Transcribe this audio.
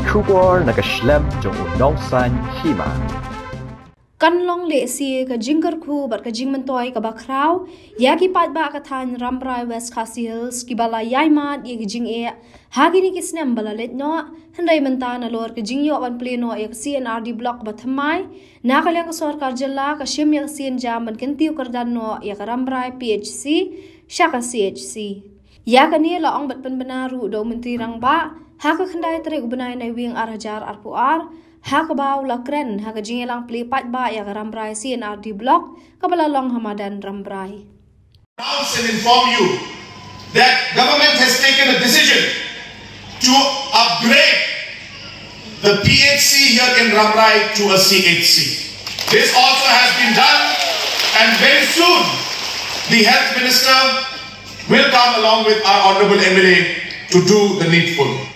Kubor nakaslem jong unongsan Hima. Kan long le si ka jingkar khu bat ka jingmantoy ka bakraw yaki pat ba ka than Rambrai West Khasi Hills ki bala yaimat ye jing e hagini kisnem bala let no handai manta Nalor ka jingyo ban pleno e C&Rd block bathamai na ka lang ka sarkar jilla ka shim ya sin jam ban Kyntiew Kyrdan no ya ka Rambrai PHC shaka CHC ya ka ni la ong bat Pynbna ru do Myntri Rangbah ha ka khandai tre ubnai nai wing arhajar arpuar Hakabau lakren haka jingelang pli pat ba ya Rambrai C&Rd block kabala long hamadan Rambrai. Announce and inform you that government has taken a decision to upgrade the PHC here in Rambrai to a CHC. This also has been done, and very soon the Health Minister will come along with our Honourable MLA to do the needful.